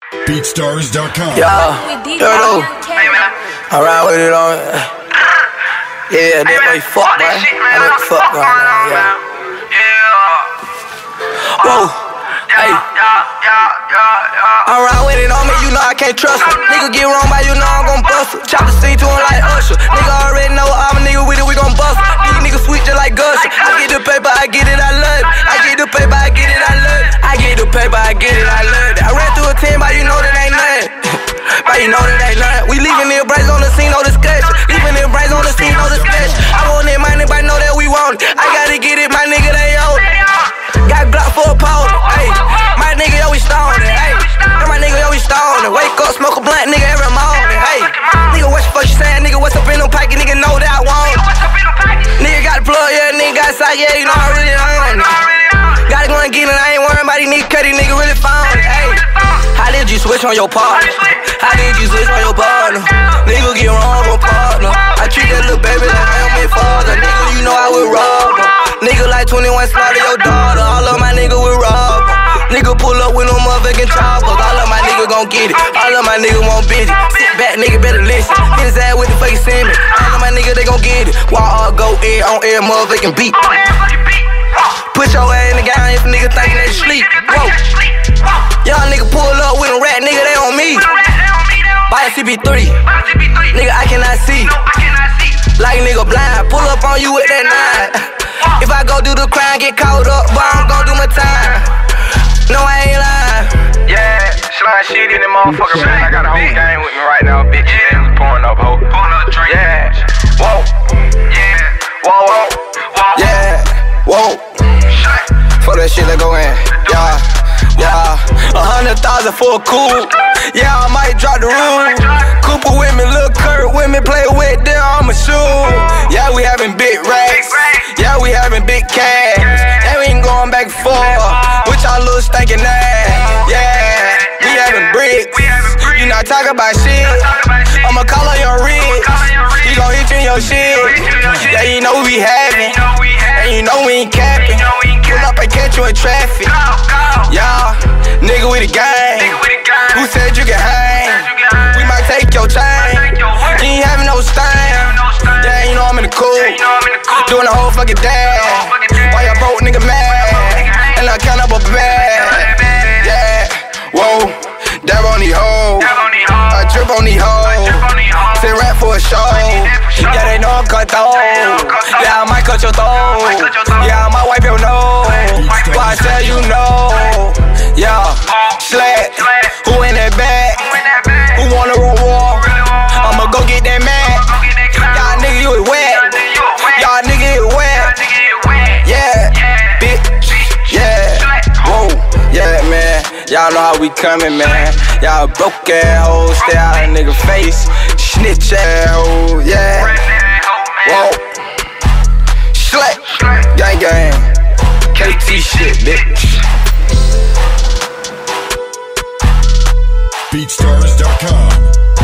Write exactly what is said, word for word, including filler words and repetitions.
Beatstars dot com. Yeah, you know, I ride with it on. Yeah, that way fuck, boy. I don't fuck going on, yeah. Whoa, hey. I ride with it on me, you know I can't trust him. Nigga get wrong by you know I'm gon' bust him. Chop the scene to him like Usher. Nigga already know I'm a nigga with it, we gon' bust him. These niggas sweet just like Gusher. I get the paper, I get it, I love it. I get the paper, I get it, I love it. I get the paper, I get it, I love it. I ran through a ten, but you know that ain't nothing. But you know that ain't nothing. We leaving their brains on the scene, no discussion. Leaving their brains on the scene, no discussion. I want it, my nigga, know that we want it. I gotta get it, my nigga, they own it. Got Glock for a powder, ayy. My nigga, yo, we stoned it, ayy. My nigga, yo, we stoned it. Wake up, smoke a blunt, nigga, every morning, ayy. Nigga, what the fuck you saying? Nigga, what's up in them pocket? Nigga, know that I want it. Nigga got the plug, yeah, nigga got side, yeah, you know I really own it. Gotta go and get it, I ain't worried about these niggas, cause these niggas really found it, ayy. How did you switch on your partner? How did you switch on your partner? Nigga get wrong on partner. I treat that little baby like I am my father. Nigga, you know I will rob her. Nigga like twenty-one slaughter your daughter. All of my nigga will rob her. Nigga pull up with no motherfucking choppers. All of my nigga gon' get it. All of my nigga won't bitch it. Sit back, nigga better listen. Hit his ass with the fucking semen. All of my nigga they gon' get it. While all go in on air motherfucking beat. Put your ass in the gown if a nigga thinkin' they sleep. Whoa. Y'all nigga pull up with a rat, nigga, they on me. Buy a C B three, nigga, I cannot see. Like nigga blind, pull up on you with that nine. If I go do the crime, get caught up, but I'm gon' do my time. No, I ain't lying. Yeah, slime shit in the motherfucker, man. I got a whole gang with me right now, bitch. Yeah, we pouring up, ho. Pouring up drink. Yeah, whoa. Yeah, whoa, whoa, whoa. Yeah, whoa. For that shit, let go in. Yeah. Yeah, a hundred thousand for a coupe. Yeah, I might drop the roof. Cooper with me, Lil Kurt with me, play with them, I'ma shoot. Yeah, we having big racks. Yeah, we having big cash. Yeah, we ain't going back and forth with y'all little stinking ass. Yeah, we having bricks. You not talking about shit. I'ma call on your wrist. He gon' hit you in your shit. Yeah, you know we having. And you know we ain't capping. Pull up and catch you in traffic. Yeah, nigga with a gang. Who said you can hang? We might take your chain. You ain't having no stain. Yeah, you know I'm in the cool. Doing the whole fucking dash. Why y'all broke nigga mad? And I count up a bag. Yeah, whoa, dab on these hoes. I drip on these hoes. Say rap for a show. Yeah, they know I'm cut though. Yeah, I might cut your throat. Yeah, I might wipe your nose. Why I tell you no? Yeah, Slack. Who in that bag? Who wanna run war? I'ma go get that man. Y'all nigga, you is wet. Y'all nigga is wet. Yeah, bitch. Yeah, whoa. Yeah, man. Y'all know how we coming, man. Y'all broke ass hoes, stay out a nigga face. Snitch ass hoes, yeah. Whoa. Slack. Gang gang. K T shit, bitch. Beatstars dot com.